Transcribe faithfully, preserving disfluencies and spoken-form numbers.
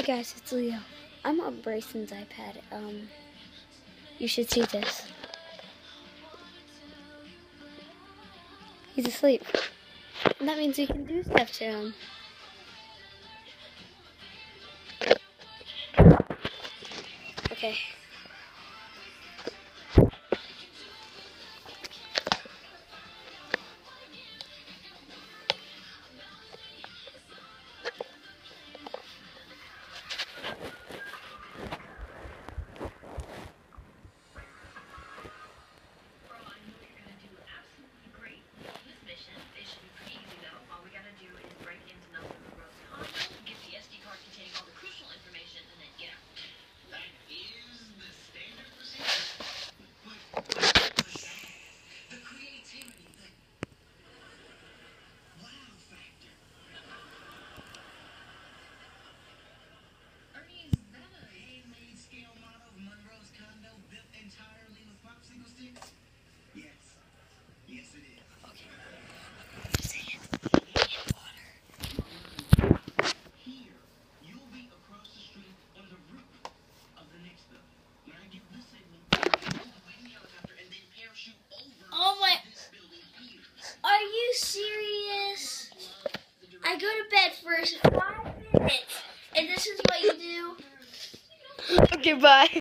guys, it's Leo. I'm on Brayson's iPad. Um, you should see this. He's asleep. And that means we can do stuff to him. Okay. Oh my, are you serious? I go to bed for five minutes, and this is what you do? Okay, bye.